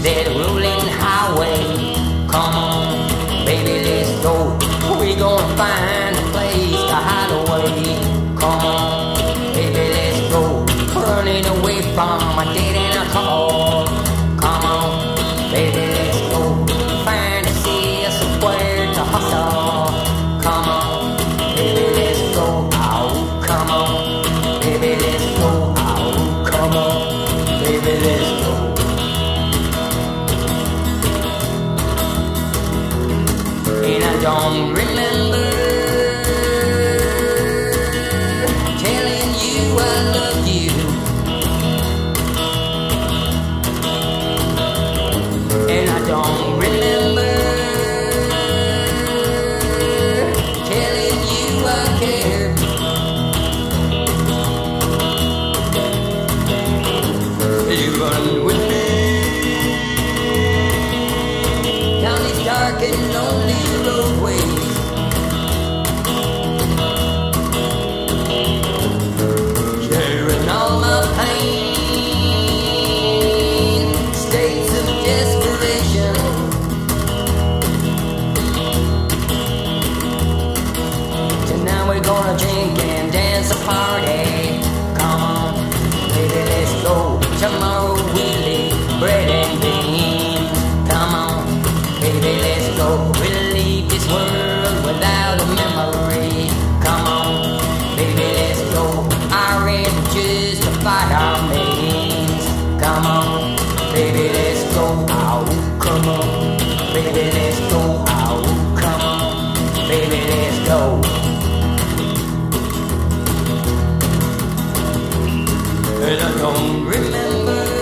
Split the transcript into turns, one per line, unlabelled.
that rolling highway. Come on, baby, let's go. We gonna find a place to hide away. Come on, baby, let's go. Running away from a dead end a call. Come on, baby, let's go. Find a sea somewhere to hustle. Come on, baby, let's go. Oh, come on, baby, let's go. Oh, come on, baby, let's go. And I don't remember telling you I love you. And I don't remember telling you I care. You run with me down these dark and lonely roadways. Sharing all my pain, states of desperation. Tonight we're gonna drink and dance a party. Come on, baby, let's go. Tomorrow we'll eat bread and beans. Come on, baby, let's go. We'll leave this world without a memory. Come on, baby, let's go. Our images to fight our means. Come on, baby, let's go. Oh, come on, baby, let's go. Oh, come on, baby, let's go. And I don't remember